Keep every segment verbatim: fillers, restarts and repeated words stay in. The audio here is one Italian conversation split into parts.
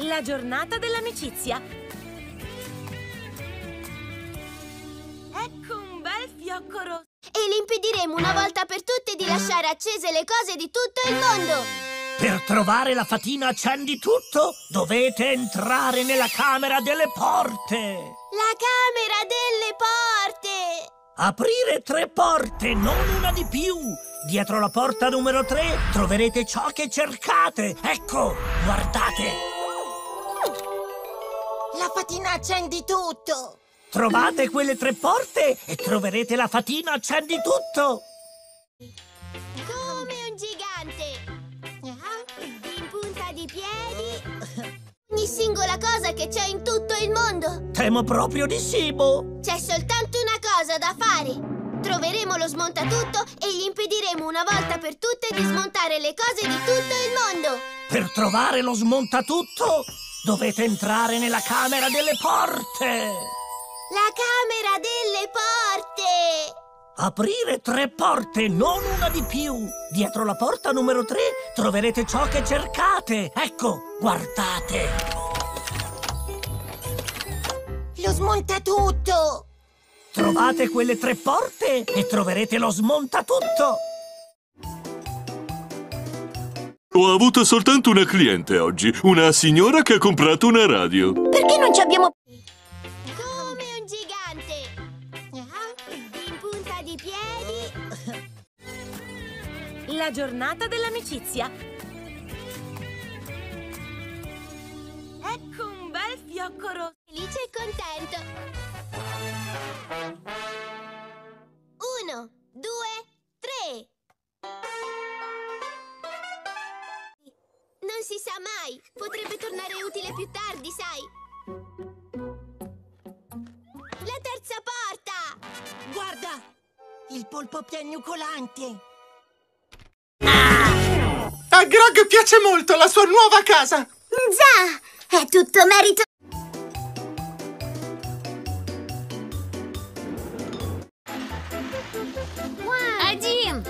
La giornata dell'amicizia. Ecco un bel fiocco rosso. E gli impediremo una volta per tutte di lasciare accese le cose di tutto il mondo. Per trovare la fatina accendi tutto, dovete entrare nella camera delle porte. La camera delle porte. Aprire tre porte, non una di più. Dietro la porta numero tre troverete ciò che cercate. Ecco, guardate. La fatina accendi tutto. Trovate quelle tre porte e troverete la fatina accendi tutto. Come un gigante. In punta di piedi. Ogni singola cosa che c'è in tutto il mondo. Temo proprio di sì, Bo. C'è soltanto una cosa da fare. Troveremo lo smontatutto e gli impediremo una volta per tutte di smontare le cose di tutto il mondo. Per trovare lo smontatutto dovete entrare nella camera delle porte. La camera delle porte. Aprire tre porte, non una di più. Dietro la porta numero tre troverete ciò che cercate. Ecco, guardate. Lo smontatutto. Trovate quelle tre porte e troverete lo smontatutto. Ho avuto soltanto una cliente oggi, una signora che ha comprato una radio. Perché non ci abbiamo... Come un gigante. In punta di piedi. La giornata dell'amicizia. Ecco un bel fiocco rosso. Felice e contento. Uno, due, tre. Non si sa mai. Potrebbe tornare utile più tardi, sai. La terza porta. Guarda, il polpo piagnucolante. A Grog piace molto la sua nuova casa. Già, è tutto merito. Один,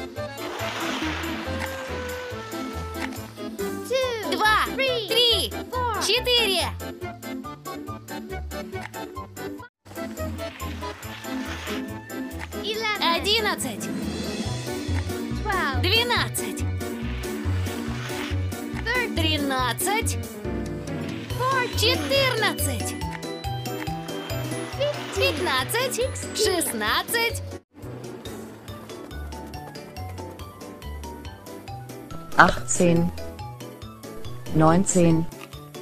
два, три, четыре. Одиннадцать, двенадцать, тринадцать, четырнадцать, пятнадцать, шестнадцать. achtzehn, neunzehn,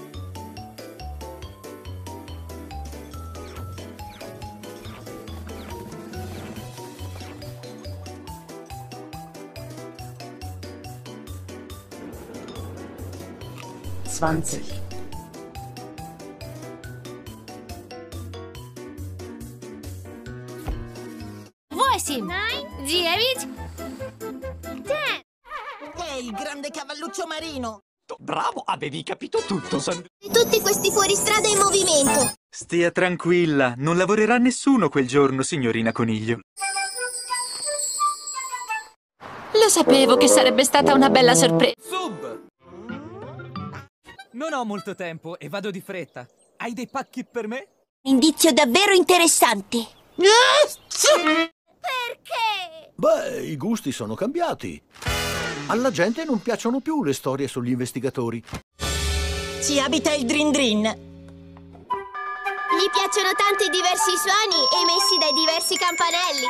zwanzig, Восемь, девять, È il grande cavalluccio marino. Bravo, avevi capito tutto, Sandrina. Tutti questi fuoristrada in movimento. Stia tranquilla, non lavorerà nessuno quel giorno, signorina Coniglio. Lo sapevo che sarebbe stata una bella sorpresa. Sub! Non ho molto tempo e vado di fretta. Hai dei pacchi per me? Indizio davvero interessante. Perché? Beh, i gusti sono cambiati. Alla gente non piacciono più le storie sugli investigatori. Ci abita il Drin Drin. Gli piacciono tanto i diversi suoni emessi dai diversi campanelli.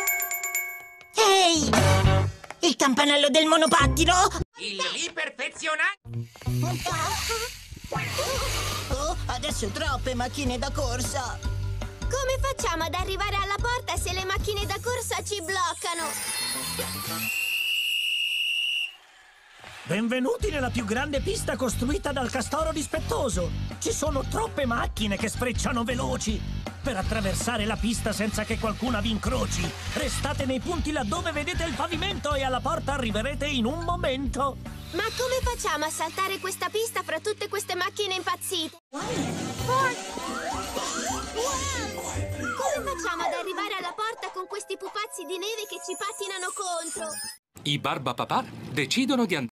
Ehi! Il campanello del monopattino? Il riperfezionato. Oh, adesso troppe macchine da corsa. Come facciamo ad arrivare alla porta se le macchine da corsa ci bloccano? Benvenuti nella più grande pista costruita dal castoro dispettoso. Ci sono troppe macchine che sfrecciano veloci. Per attraversare la pista senza che qualcuna vi incroci, restate nei punti laddove vedete il pavimento e alla porta arriverete in un momento. Ma come facciamo a saltare questa pista fra tutte queste macchine impazzite? Come facciamo ad arrivare alla porta con questi pupazzi di neve che ci pattinano contro? I Barbapapà decidono di andare.